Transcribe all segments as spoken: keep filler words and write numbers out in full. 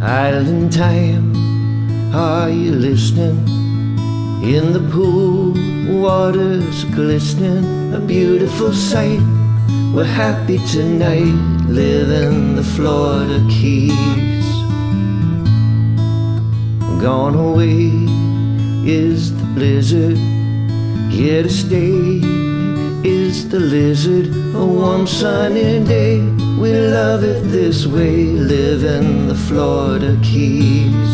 Island time, are you listening? In the pool, water's glistening, a beautiful sight. We're happy tonight, living the Florida Keys. Gone away is the blizzard, here to stay is the lizard. A warm sunny day, we love it this way, living the Florida Keys.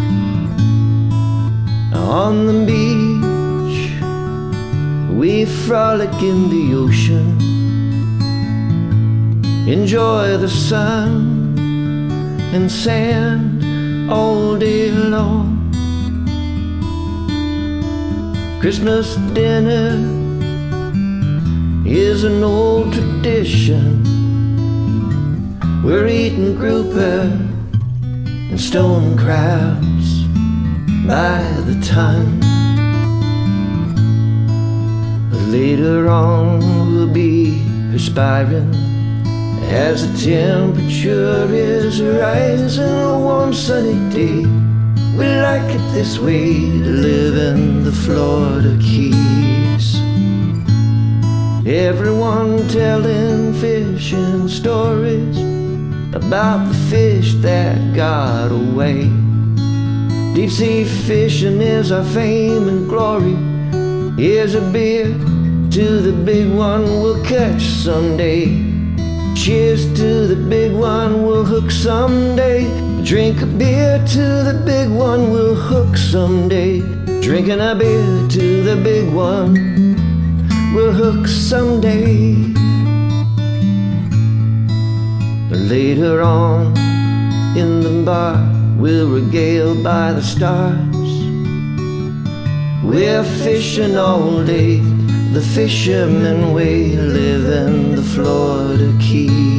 On the beach, we frolic in the ocean, enjoy the sun and sand all day long. Christmas dinner is an old tradition. We're eating grouper and stone crabs by the ton. Later on we'll be perspiring as the temperature is rising. A warm sunny day, we like it this way, living the Florida Keys. Everyone telling fishing stories about the fish that got away. Deep sea fishing is our fame and glory. Here's a beer to the big one we'll catch someday. Cheers to the big one we'll hook someday. Drink a beer to the big one we'll hook someday. Drinking a beer to the big one we'll hook someday. Later on in the bar, we're regaled by the stars. We're fishing all day, the fisherman way, living the Florida Keys.